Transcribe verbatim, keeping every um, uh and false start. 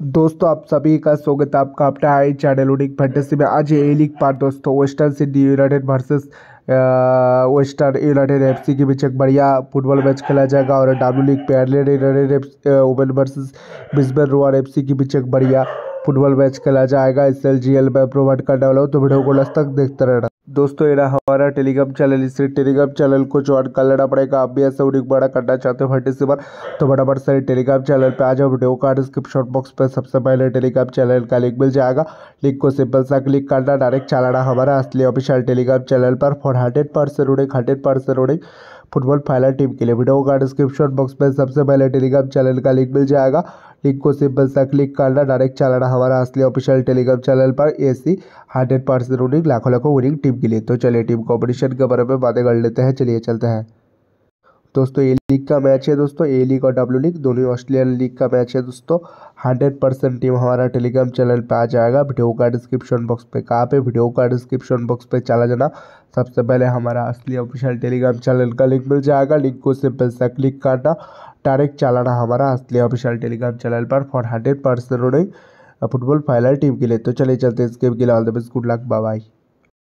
दोस्तों आप सभी का स्वागत है आपका अपना हाई चैनल यूनिक फैंटेसी में। आज ये ए लीग पार्ट दोस्तों Western Sydney United versus Western United FC के बीच एक बढ़िया फुटबॉल मैच खेला जाएगा और डब्ल्यू लीग पे Adelaide United women versus Brisbane Roar FC के बीच एक बढ़िया फुटबॉल मैच खेला जाएगा। इस एल जी एल में प्रोवाइड करने वाला हूँ, तो वीडियो को लास्ट तक देखते रहना। दोस्तों ये रहा हमारा टेलीग्राम चैनल, इस टेलीग्राम चैनल को ज्वाइन कर लेना पड़ेगा। आप भी ऐसा वीडियो बड़ा करना चाहते हो फैंटेसी पर, तो फटाफट से टेलीग्राम चैनल पे आ जाओ। वीडियो का डिस्क्रिप्शन बॉक्स पे सबसे पहले टेलीग्राम चैनल का लिंक मिल जाएगा। लिंक को सिंपल सा क्लिक करना, डायरेक्ट चलाना हमारा असली ऑफिशियल टेलीग्राम चैनल पर फॉर हंड्रेड परसेंट उड़ेग हंड्रेड परसेंट उड़ेग फुटबॉल फाइनल टीम के लिए। वीडियो का डिस्क्रिप्शन बॉक्स में सबसे पहले टेलीग्राम चैनल का लिंक मिल जाएगा। लिंक को सिंपल सा क्लिक करना, डायरेक्ट चलाना हमारा असली ऑफिशियल टेलीग्राम चैनल पर एसी हंड्रेड परसेंट विनिंग लाखों लाखों विनिंग टीम के लिए। तो चलिए टीम कॉम्पिटिशन के बारे में बातें कर लेते हैं। चलिए चलते हैं दोस्तों। ए लीग का मैच है दोस्तों, ए लीग और डब्ल्यू लीग दोनों ऑस्ट्रेलियन लीग का मैच है दोस्तों। हंड्रेड परसेंट टीम हमारा टेलीग्राम चैनल पे आ जाएगा। वीडियो का डिस्क्रिप्शन बॉक्स पे कहाँ पे वीडियो का डिस्क्रिप्शन बॉक्स पे चला जाना, सबसे पहले हमारा असली ऑफिशियल टेलीग्राम चैनल का लिंक मिल जाएगा। लिंक को सिंपल सा क्लिक करना, डायरेक्ट चलाना हमारा असली ऑफिशियल टेलीग्राम चैनल पर for hundred percent football final team के लिए। तो चलिए चलते हैं इस गेम के लिए। All the best, good luck, bye bye.